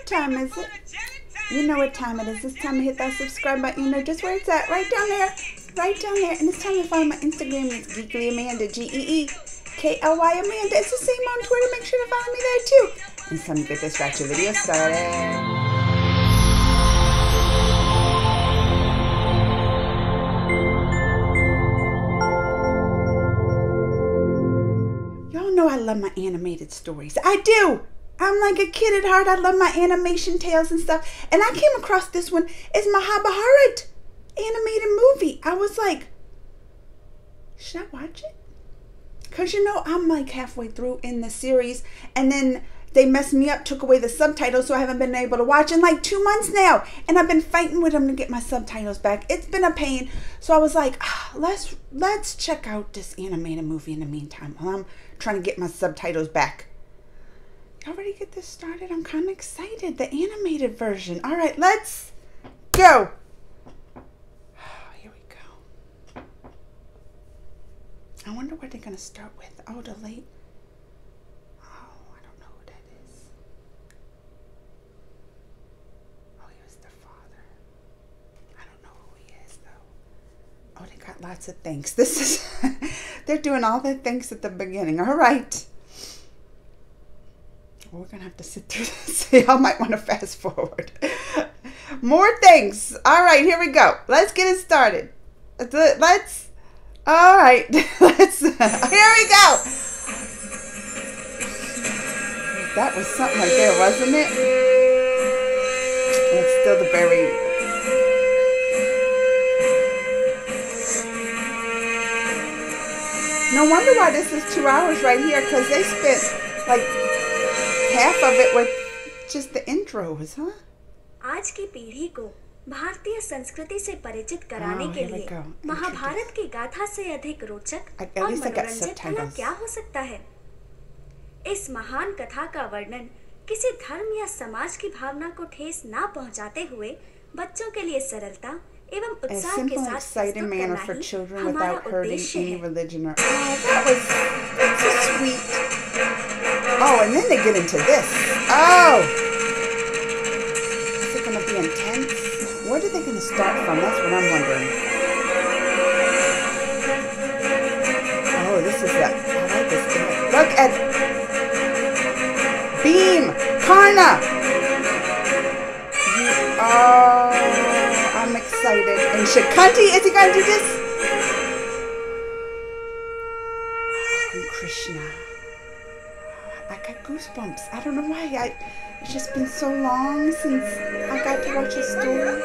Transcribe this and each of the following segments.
What time is it? You know what time it is. It's time to hit that subscribe button. You know just where it's at. Right down there. Right down there. And it's time to follow my Instagram. It's Geekly Amanda. GeeKly Amanda. It's the same on Twitter. Make sure to follow me there too. And it's time to get this ratchet video started. I love my animated stories. I do. I'm like a kid at heart. I love my animation tales and stuff. And I came across this one. It's Mahabharat animated movie. I was like, should I watch it? Because you know, I'm like halfway through in the series. And then they messed me up, took away the subtitles, so I haven't been able to watch in like 2 months now. And I've been fighting with them to get my subtitles back. It's been a pain. So I was like, let's check out this animated movie in the meantime while I'm trying to get my subtitles back. Y'all ready to get this started? I'm kind of excited. The animated version. All right, let's go. Here we go. I wonder what they're going to start with. Oh, the late. Oh, they got lots of things. This is, they're doing all the things at the beginning. All right. Well, we're going to have to sit through this. Y'all might want to fast forward. More things. All right, here we go. Let's get it started. All right. Here we go. That was something right there, wasn't it? It's still the very... No wonder why this is 2 hours right here, because they spent like half of it with just the intros, huh? आज की पीढ़ी को भारतीय संस्कृति से परिचित कराने के लिए महाभारत की गाथा से अधिक रोचक और मनोरंजक भला क्या हो सकता है? इस महान कथा का वर्णन किसी धर्म या समाज की भावना को ठेस ना पहुंचाते हुए बच्चों के लिए सरलता एवं उत्साह के साथ exciting manner for children without hurting any religion or that was so sweet. Oh, and then they get into this. Oh, is it going to be intense? Where are they going to start from? That's what I'm wondering. Oh, this is the, I like this thing. Look at Beam, Karna. I'm excited. And Shakunti, is he going to do this? Oh, and Krishna. I got goosebumps. I don't know why. It's just been so long since I got to watch a story.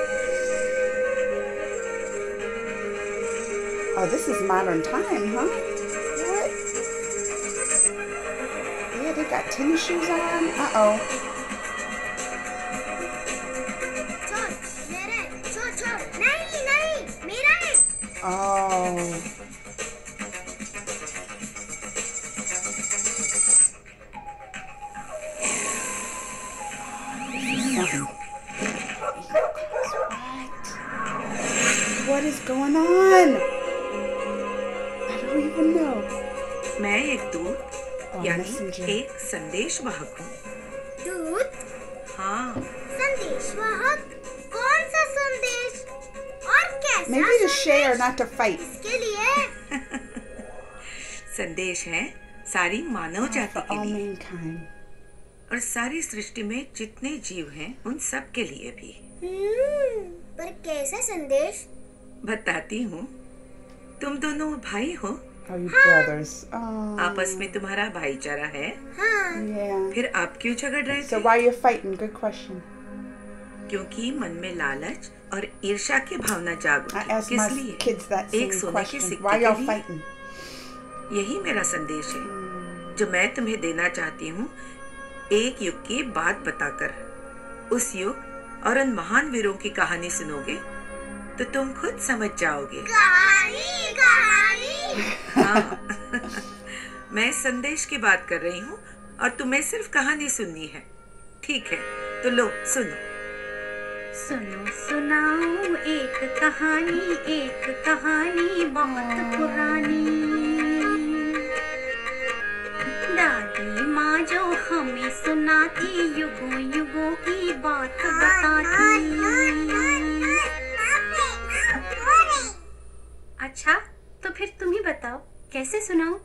Oh, this is modern time, huh? What? Yeah, they got tennis shoes on. Uh-oh. Oh. What is going on? I don't even know. मैं एक दूत यानी एक संदेश वाहक हूँ। दूत? हाँ। संदेश वाहक? कौन सा संदेश? और कैसा? Maybe to share, not to fight. इसके लिए? संदेश है सारी मानव जाति के लिए और सारी सृष्टि में जितने जीव हैं उन सब के लिए भी। पर कैसा संदेश? बताती हूँ। तुम दोनों भाई हो? Are you brothers? आपस में तुम्हारा भाईचारा है? हाँ। Yeah. फिर आप क्यों झगड़ रहे थे? So why are you fighting? Good question. क्योंकि मन में लालच और ईर्ष्या की भावना जाग उठी। किस लिए? एक सोने के सिक्के के लिए। यही मेरा संदेश है जो मैं तुम्हें देना चाहती हूँ, एक युग की बात बताकर। उस युग और उन महान वीरों की कहानी सुनोगे तो तुम खुद समझ जाओगे। कहानी। हाँ। मैं संदेश की बात कर रही हूँ और तुम्हें सिर्फ कहानी सुननी है। ठीक है, तो लो सुनो। सुनो सुनाओ एक कहानी बहुत पुरानी। दादी माँ जो हमें सुनाती युगों युगों की बात बताती। अच्छा, तो फिर तुम ही बताओ, कैसे सुनाऊं?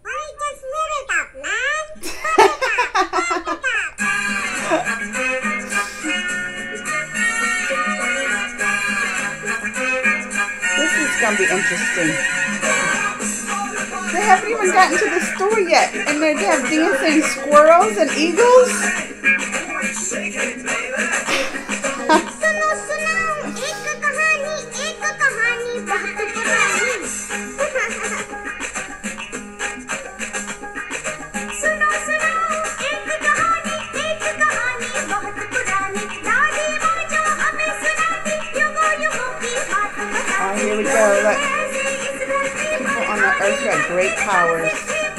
This is gonna be interesting. They haven't even gotten to the store yet, and they have dancing squirrels and eagles. Here we go. Look. People on the earth had great powers.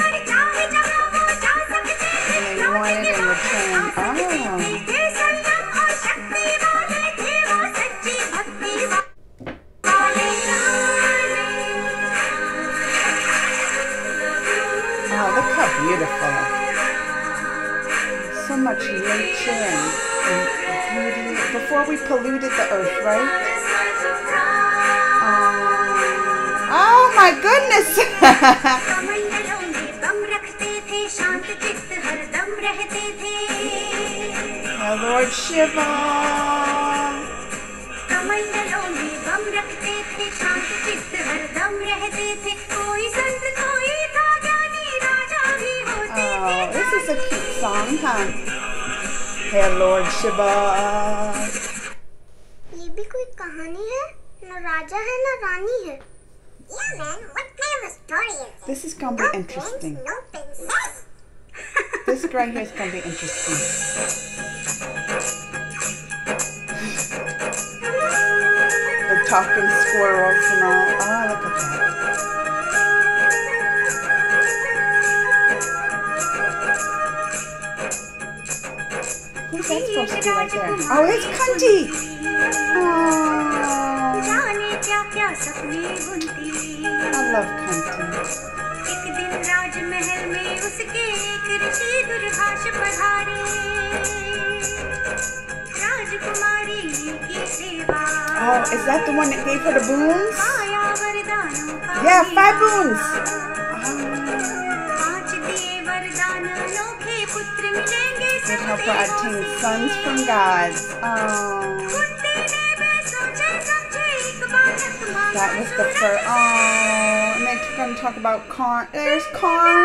And they wanted in return. Oh, look how beautiful. So much nature and beauty. Before we polluted the earth, right? Oh my goodness! Oh Lord Shiva! Oh, this is a cute song, huh? Hey Lord Shiva! ये भी कोई कहानी है? ना राजा है ना रानी है। Yeah, man. What kind of a story is this? This is gonna be interesting. No princess. This right here is gonna be interesting. The talking squirrels and all. Oh, look at that. Who's that supposed to be right there? Oh, it's Kunti. I love Kunti. Oh, is that the one that gave her the boons? Yeah, 5 boons. To help her obtain sons from God. That was the first. Oh, and they're going to talk about Karn. There's Karn.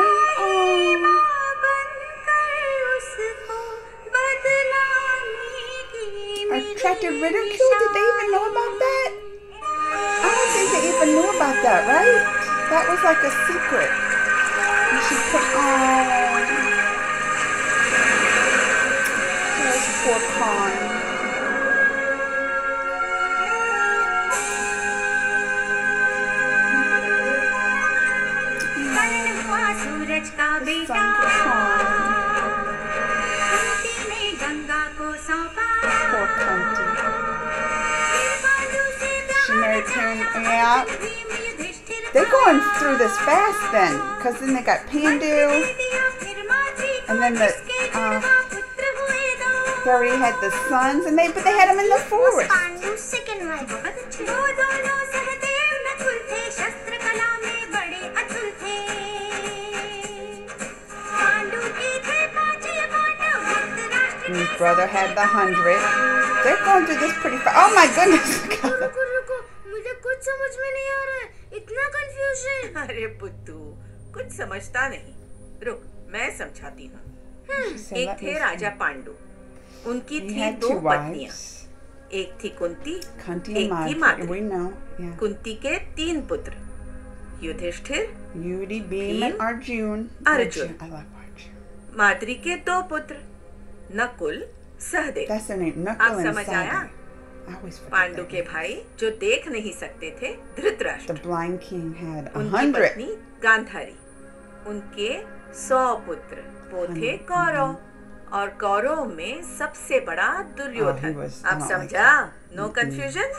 Attracted ridicule? Did they even know about that? I don't think they even knew about that, right? That was like a secret. And she put there's poor Karn. Poor Kunti. She married him. Yeah. They're going through this fast then, because then they got Pandu, and then they already had the sons, and but they had them in the forest. And his brother had the 100. They're going through this pretty fast. Oh my goodness! मुझे कुछ समझ में नहीं आ रहा है, इतना confusion. अरे पुत्तू, कुछ समझता नहीं। रुक, मैं समझाती हूँ। एक थे राजा पांडु। उनकी थी 2 पत्नियाँ। एक थी कुंती, एक थी माद्री। कुंती के 3 पुत्र, युधिष्ठिर, भीम, अर्जुन। माद्री के 2 पुत्र, नकुल, सहदेव। अब समझ आया? पांडु के भाई जो देख नहीं सकते थे, धृतराष्ट्र। उनकी पत्नी गांधारी। उनके 100 पुत्र, वो थे कौरव। और कौरव में सबसे बड़ा दुर्योधन। अब समझा? No confusion?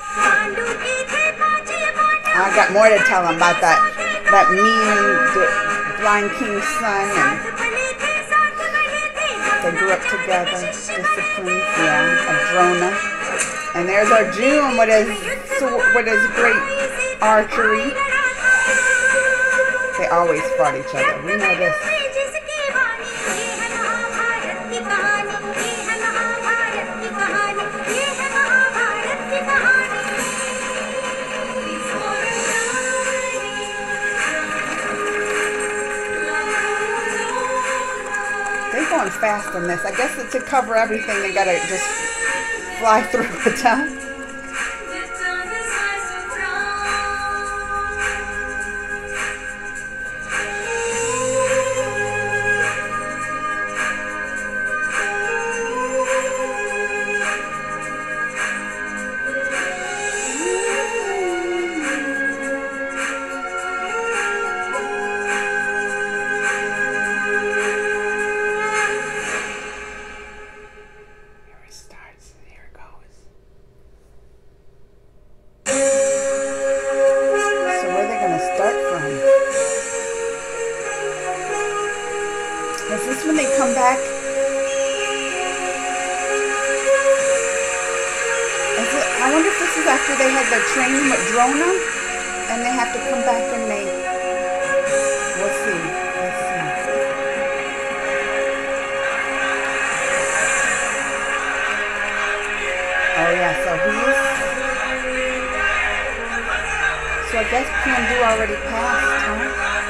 I got more to tell him about that mean blind king's son, and they grew up together, disciplined, yeah. Drona. And there's Arjun with his great archery. They always fought each other. We know this. They're going fast on this. I guess to cover everything, they gotta just fly through it, huh? Training with Drona, and they have to come back and they. We'll see. Let's see. Oh yeah, so I guess Pandu already passed, huh?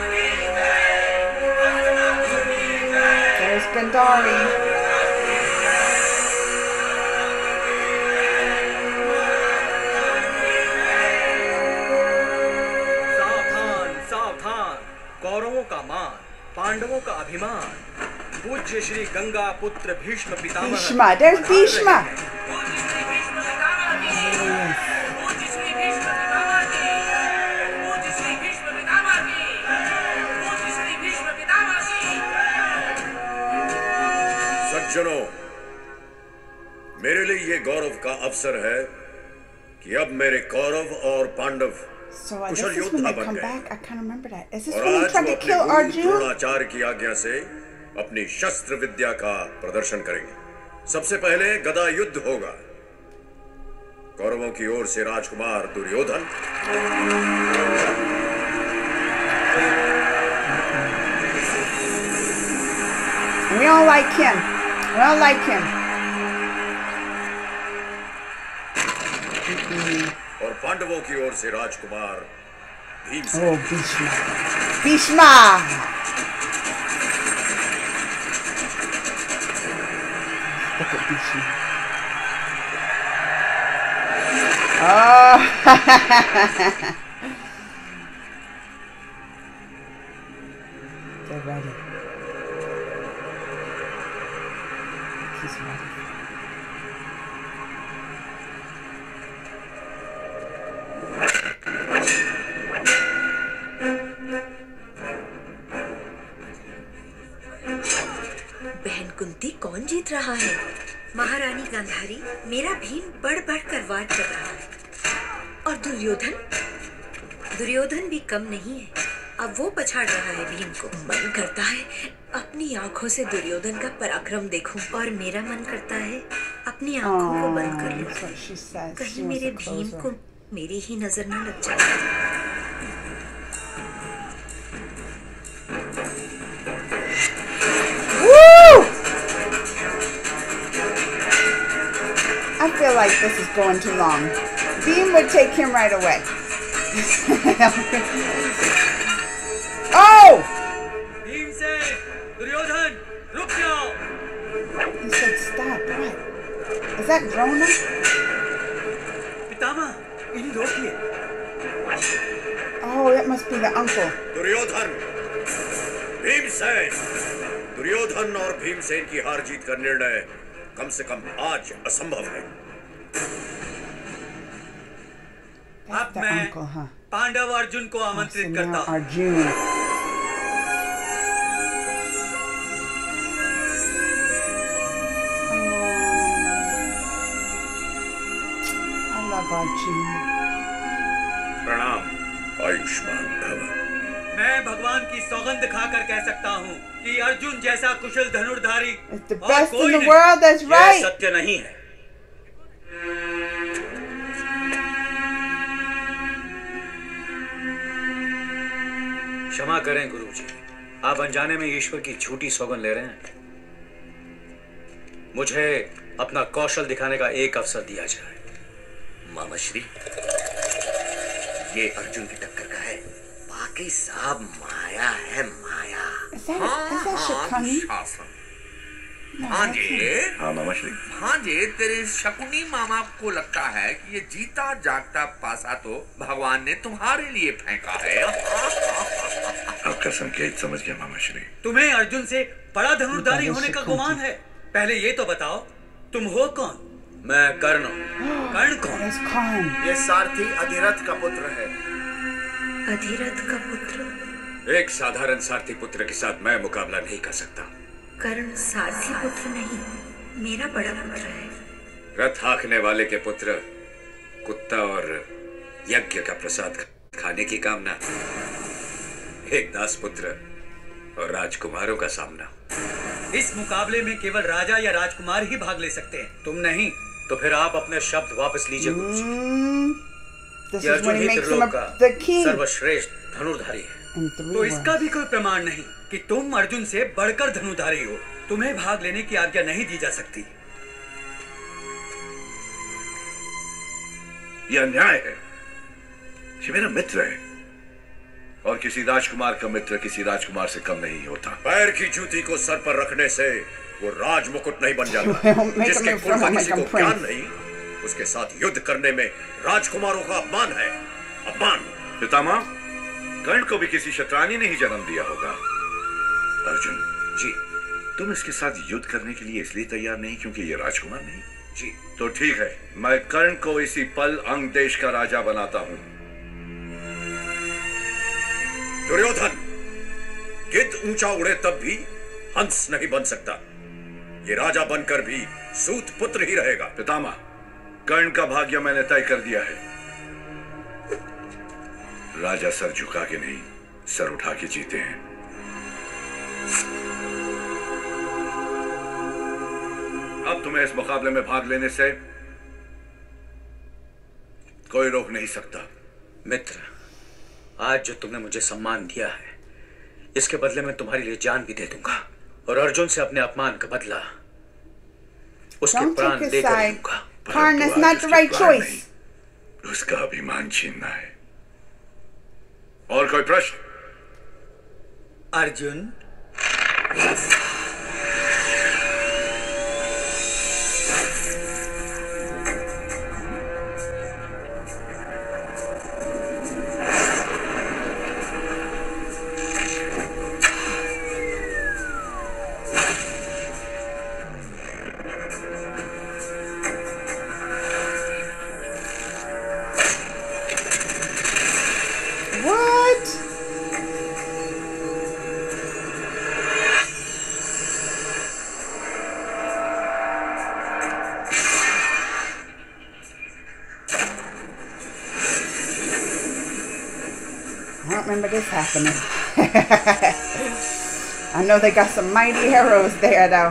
There's Gandhari. कौरवों का मान, पांडवों का अभिमान, पूज्य श्री गंगा पुत्र Bhishma Pitamah. Bhishma, there's Bhishma. सज्जनों, मेरे लिए ये गौरव का अवसर है कि अब मेरे कौरव और Pandav So I guess this when they come back, I kind of remember that. Is this when he tried to kill Arjun? Dronacharya की आज्ञा से अपनी शस्त्र विद्या का प्रदर्शन करेंगे। सबसे पहले गदा युद्ध होगा। कौरवों की ओर से राजकुमार Duryodhan, We don't like him. We don't like him. और पांडवों की ओर से राजकुमार Bhimsen. Oh, Bhishma. Bhishma. Look at Bhishma. Oh. They're ready. He's ready. बहन कुंती कौन जीत रहा है? महारानी गांधारी, मेरा भीम बढ़ बढ़कर वार कर रहा है। और दुर्योधन भी कम नहीं है। अब वो पछाड़ रहा है भीम को। मन करता है अपनी आंखों से दुर्योधन का पराक्रम देखूं, और मेरा मन करता है अपनी आंखों को बंद कर लूं। कहीं मेरे भीम को मेरी ही नजर न लग जाए। I feel like this is going too long. Beam would take him right away. Oh! Beam said, Duryodhan, रुक जाओ. He said stop. What? Is that Drona? पितामह, इन्हें रोकिए. Oh, that must be the uncle. Duryodhan, Bhimsen, Duryodhan और भीमसेन की हार जीत का निर्णय कम से कम आज असंभव है। अब मैं पांडव अर्जुन को आमंत्रित करता हूँ। Arjun. I love Arjun. प्रणाम, आयुष्मान भव। मैं भगवान की सौगंध खाकर कह सकता हूँ कि अर्जुन जैसा कुशल धनुर्धारी It's the best in the world. That's right. सत्य नहीं है। क्षमा करें गुरुजी, आप अनजाने में ईश्वर की झूठी सौगंध ले रहे हैं। मुझे अपना कौशल दिखाने का एक अवसर दिया जाए। मामा श्री, ये अर्जुन की टक्कर का है, बाकी सब माया है, माया। हाँ मामा श्री। भांजे, तेरे शकुनी मामा को लगता है कि ये जीता जागता पासा तो भगवान ने तुम्हारे लिए फेंका है। आपका संकेत समझ गया मामा श्री। तुम्हें अर्जुन से बड़ा धनुर्धारी होने का गुमान है। पहले ये तो बताओ, तुम हो कौन? मैं कर्ण हूँ। कर्ण कौन? ये सारथी अधिरथ का पुत्र है। अधिरथ का पुत्र? एक साधारण सारथी पुत्र के साथ मैं मुकाबला नहीं कर सकता। कर्ण सारथी पुत्र नहीं, मेरा बड़ा पुत्र है। रथ हाँकने वाले के पुत्र, कुत्ता और यज्ञ का प्रसाद खाने की कामना, एक दास पुत्र और राजकुमारों का सामना। इस मुकाबले में केवल राजा या राजकुमार ही भाग ले सकते हैं, तुम नहीं। तो फिर आप अपने शब्द वापस लीजिए गुरुजी। अर्जुन ही त्रिलोक का सर्वश्रेष्ठ धनुर्धारी है। तो इसका भी कोई प्रमाण नहीं कि तुम अर्जुन से बढ़कर धनुर्धारी हो। तुम्हें भाग लेने की आज्ञा नहीं दी जा सकती। यह अन्याय है। ये मेरा मित्र है और किसी राजकुमार का मित्र किसी राजकुमार से कम नहीं होता। पैर की जूती को सर पर रखने से वो राज मुकुट नहीं बन जाता। जिसके कुल का किसी को ज्ञान नहीं, उसके साथ युद्ध करने में राजकुमारों का अपमान है। अपमान। पितामह, कर्ण को भी किसी शतरानी ने ही जन्म दिया होगा। अर्जुन जी, तुम इसके साथ युद्ध करने के लिए इसलिए तैयार नहीं क्योंकि ये राजकुमार नहीं? जी। तो ठीक है, मैं कर्ण को इसी पल अंग देश का राजा बनाता हूं। दुर्योधन, गिद्ध ऊंचा उड़े तब भी हंस नहीं बन सकता। ये राजा बनकर भी सूत पुत्र ही रहेगा। पितामह, कर्ण का भाग्य मैंने तय कर दिया है। राजा सर झुका के नहीं, सर उठा के जीते हैं। अब तुम्हें इस मुकाबले में भाग लेने से कोई रोक नहीं सकता। मित्र, आज जो तुमने मुझे सम्मान दिया है, इसके बदले में तुम्हारे लिए जान भी दे दूंगा और अर्जुन से अपने अपमान का बदला उसके प्राण देकर दूंगा। Karn is not the right choice. उसका अभिमान छीनना है। और कोई प्रश्न? Arjun, remember this happening. I know they got some mighty arrows there though.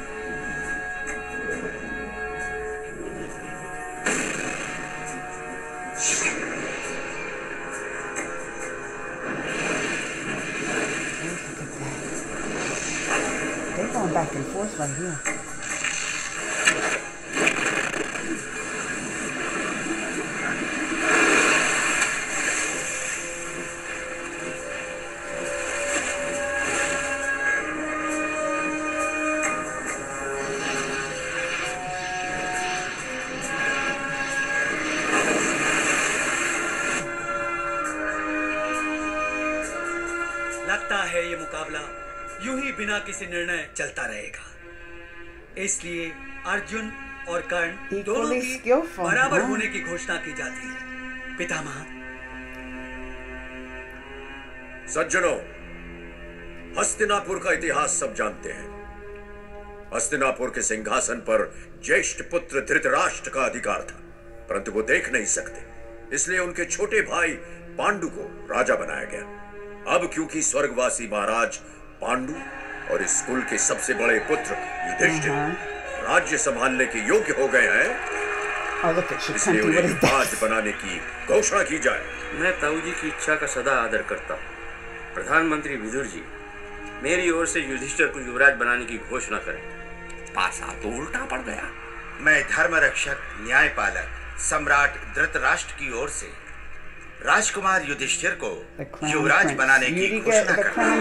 They're going back and forth right here. ये मुकाबला यूं ही बिना किसी निर्णय चलता रहेगा। इसलिए अर्जुन और कर्ण दोनों की बराबर होने की घोषणा की जाती है। पितामह। सज्जनों, हस्तिनापुर का इतिहास सब जानते हैं। हस्तिनापुर के सिंहासन पर ज्येष्ठ पुत्र धृतराष्ट्र का अधिकार था, परंतु वो देख नहीं सकते, इसलिए उनके छोटे भाई पांडु को राजा बनाया गया। अब क्योंकि स्वर्गवासी महाराज पांडु और इस कुल के सबसे बड़े पुत्र युधिष्ठिर राज्य संभालने के योग्य हो गए हैं, इसलिए उन्हें युवराज बनाने की घोषणा की जाए। मैं ताऊ जी की इच्छा का सदा आदर करता हूँ। प्रधानमंत्री विदुर जी, मेरी ओर से युधिष्ठिर को युवराज बनाने की घोषणा करें। पासा तो उल्टा पड़ गया। मैं धर्मरक्षक न्यायपालक सम्राट धृतराष्ट्र की ओर से राजकुमार युधिष्ठिर को युवराज बनाने की घोषणा करता हूँ।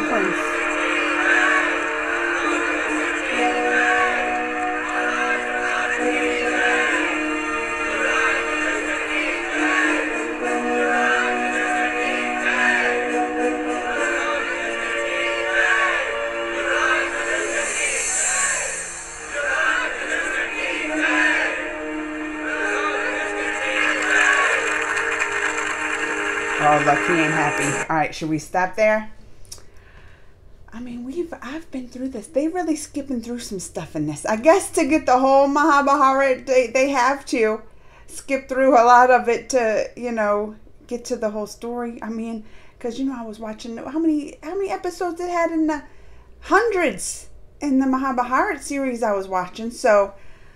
Oh, look, he ain't happy. All right, should we stop there? I mean, I've been through this. They really skipping through some stuff in this. I guess to get the whole Mahabharata, they have to skip through a lot of it to, you know, get to the whole story. I mean, because, you know, I was watching, how many episodes it had in the hundreds in the Mahabharata series I was watching. So,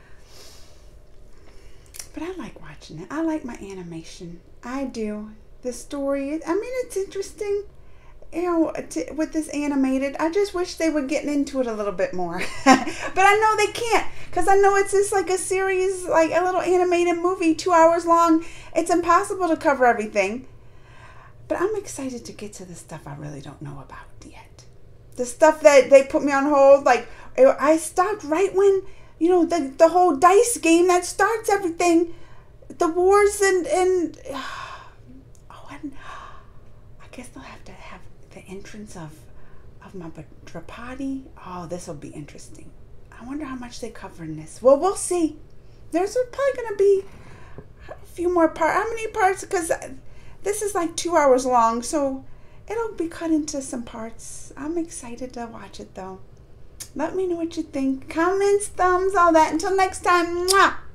but I like watching it. I like my animation. I do. The story, I mean, it's interesting, you know, with this animated. I just wish they were getting into it a little bit more. But I know they can't, because I know it's just like a series, like a little animated movie, 2 hours long. It's impossible to cover everything. But I'm excited to get to the stuff I really don't know about yet. The stuff that they put me on hold, like, I stopped right when, you know, the whole dice game that starts everything. The wars and I guess they'll have to have the entrance of Draupadi. Oh, this will be interesting. I wonder how much they cover in this. Well, we'll see. There's probably going to be a few more parts. How many parts? Because this is like 2 hours long, so it'll be cut into some parts. I'm excited to watch it, though. Let me know what you think. Comments, thumbs, all that. Until next time. Mwah!